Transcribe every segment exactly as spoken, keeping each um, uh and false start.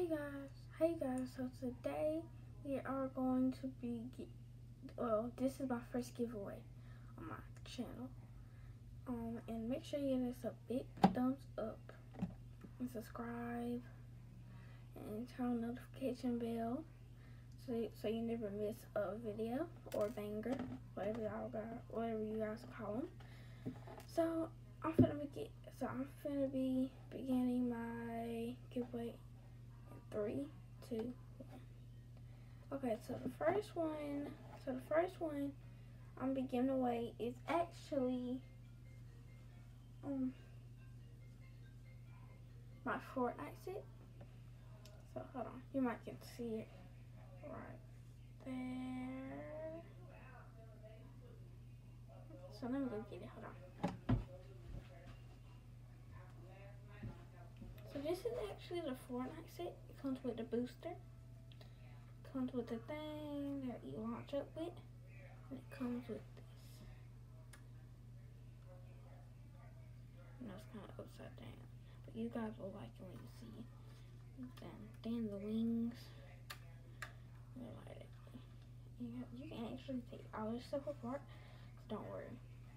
guys, hey guys, so today we are going to be, well, this is my first giveaway on my channel, um, and make sure you give us a big thumbs up, and subscribe, and turn on the notification bell, so, so you never miss a video, or banger, whatever y'all got, whatever you guys call them. So, I'm finna be, so I'm finna be beginning my giveaway. Three, two, one. Okay, so the first one, so the first one I'm be giving away is actually um my Fortnite set. So hold on, you might can see it right there. So let me go get it. Hold on. So this is actually the Fortnite set. It comes with the booster. Comes with the thing that you launch up with, and it comes with this. No, it's kind of upside down, but you guys will like it when you see it. Then, then the wings, like it. You, have, you can actually take all this stuff apart, so don't worry.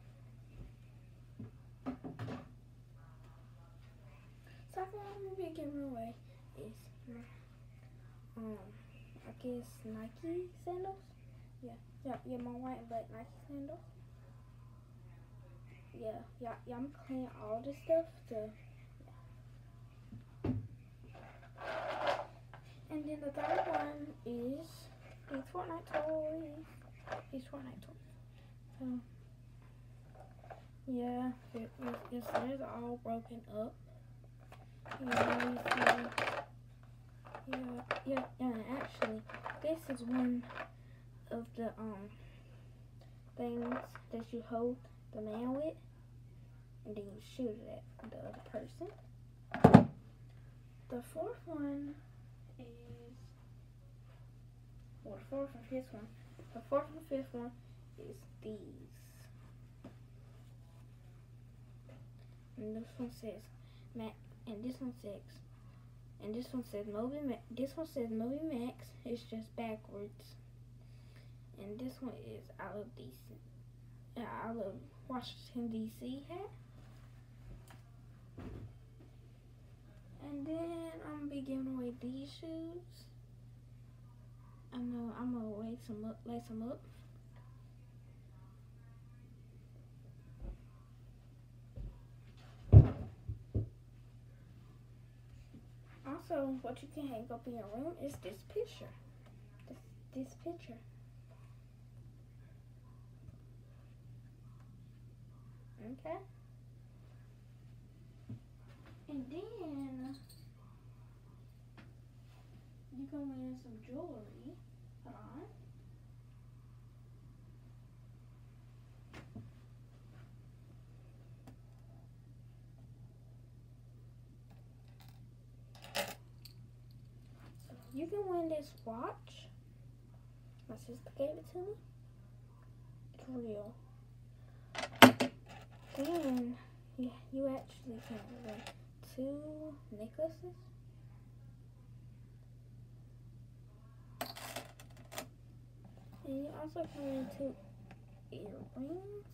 Second one I'm gonna be giving away is um. I guess Nike sandals. Yeah, yeah, yeah, my white and black Nike sandals. Yeah, yeah, yeah. I'm cleaning all this stuff. So, yeah. And then the third one is these Fortnite toys. These Fortnite toys. So, yeah, it, it, it's, it's all broken up. Yeah, you see. Yeah, yeah, and actually, this is one of the um things that you hold the man with, and then you shoot it at the other person. The fourth one is, well, the fourth and fifth one. The fourth and fifth one is these, and this one says Mac, and this one says. And this one says Moby Max. This one says Moby Max. It's just backwards. And this one is I love D C. Yeah, I love Washington D C hat. And then I'm gonna be giving away these shoes. I know I'm gonna lace them up. Lace them up. Also, what you can hang up in your room is this picture. This, this picture. Okay. And then you can win some jewelry. Hold on. You can win this watch. My sister gave it to me. It's real. Then you, you actually can win two necklaces. And you also can win two earrings.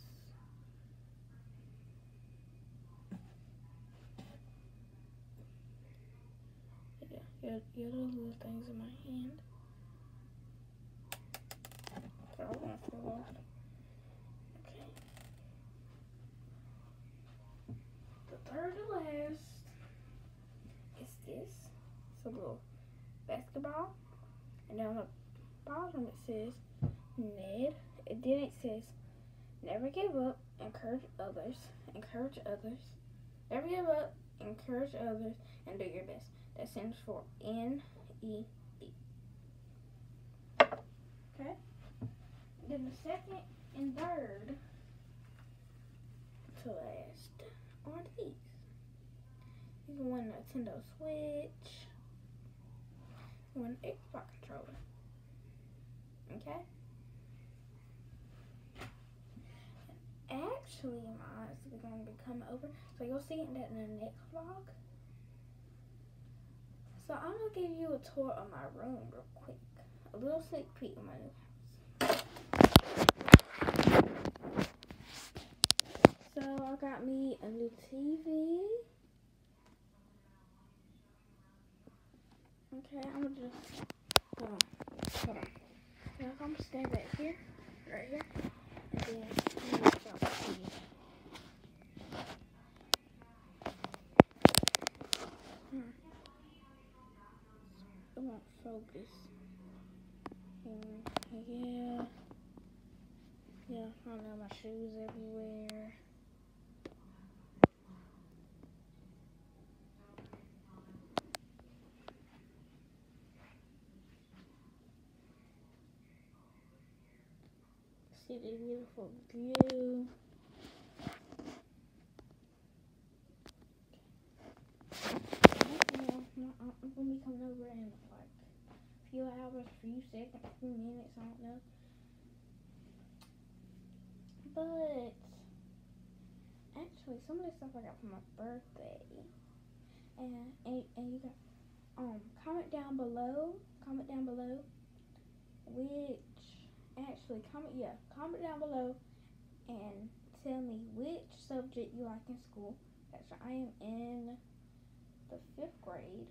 Yeah, yeah, those little things in my hand. So I want to fall off. Okay. The third to last is this. It's a little basketball. And then on the bottom it says Ned. And then it says never give up, encourage others, encourage others. Never give up, encourage others, and do your best. That stands for N E D. Okay? Then the second and third to last are these. You can win a Nintendo Switch. You can win an Xbox controller. Okay? Actually, mine is going to be coming over, so you'll see that in the next vlog. So I'm gonna give you a tour of my room real quick. A little sneak peek of my new house. So I got me a new T V. Okay, I'm gonna just hold on. Hold on. Now I'm gonna stand back here, right here, and then I'm gonna show the T V. Hmm. It won't focus. And yeah. Yeah, I don't know, my shoes everywhere. See the beautiful view. I'm gonna be coming over in like a few hours, a few seconds, a few minutes, I don't know. But actually, some of the stuff I got for my birthday, and and, and you got um comment down below, comment down below, which actually comment yeah comment down below and tell me which subject you like in school. Actually, I am in the fifth grade,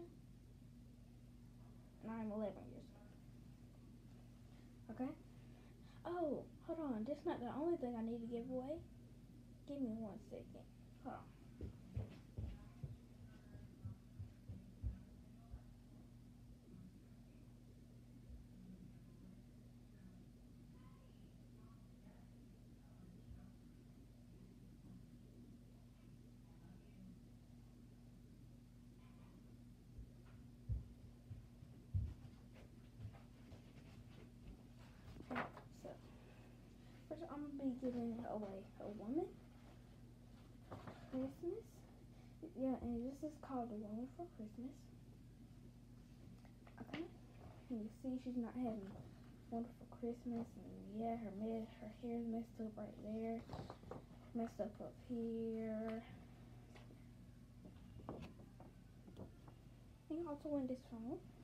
and I'm eleven years old. Okay. Oh, hold on. That's not the only thing I need to give away. Give me one second. Hold on. Okay, so, first I'm going to be giving away a woman Christmas. Yeah, and this is called The Woman for Christmas. Okay. And you see she's not having a wonderful Christmas. And yeah, her mess, her hair's messed up right there. Messed up up here. And you also win this phone.